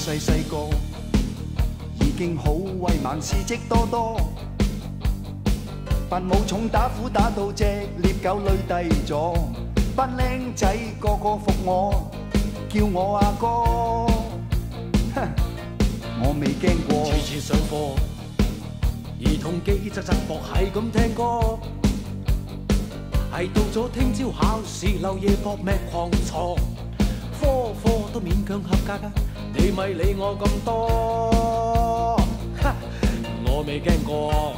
細個已經好威猛，事蹟多多。扮武松打虎打到隻獵狗累低咗，班僆仔個個服我，叫我阿哥。我未驚過。 次次上課，兒童記側側膊係咁聽歌，係到咗聽朝考試漏夜搏命狂錯，科科都勉強合格㗎，你咪理我咁多。我未驚過。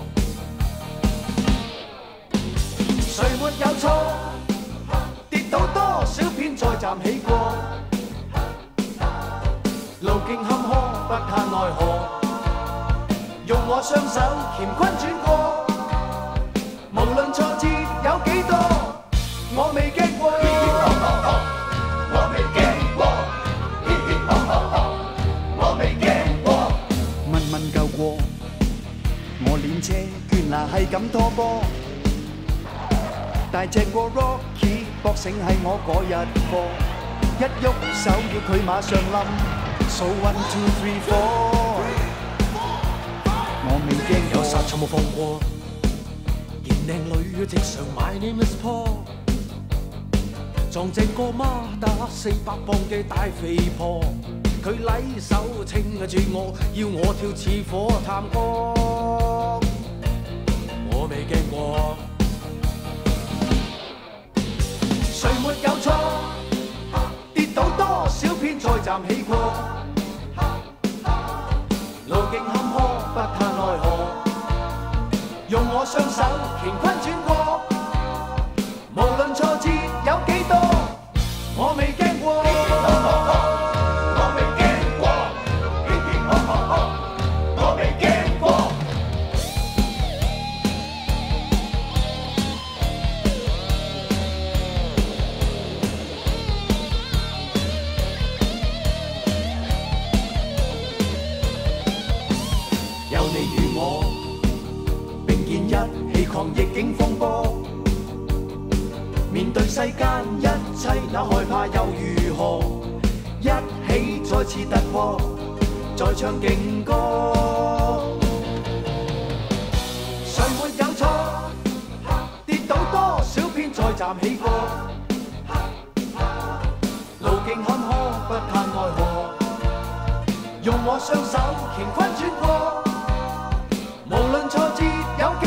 誰沒有錯？跌倒多少遍再站起過，路徑坎坷不怕奈何，用我雙手乾坤轉過，無論挫折有幾多，我未驚過。我未驚過，我未驚過。 問問夠過，我練車拳拿係咁拖波。大隻過 Rocky， 搏繩係我嗰日課，一喐手要佢馬上冧，數 1 2 3 4， 我未驚有殺錯冇放過，見靚女即上 My name is Paul， 撞正個孖打400磅嘅大肥婆，佢禮手稱住我，要我跳似火探戈，我未驚過。誰沒有錯？跌倒多少遍再站起過，路徑坎坷不怕奈何，用我雙手乾坤轉過，無論挫折有幾多，我未驚過。我未驚過，我未驚過。有你與我並肩一起抗逆境風波，面對世間一切那害怕又如何，一起再次突破，再唱勁歌。誰沒有錯？跌倒多少遍再站起過，路徑坎坷不怕奈何，用我雙手乾坤轉過，無論挫折有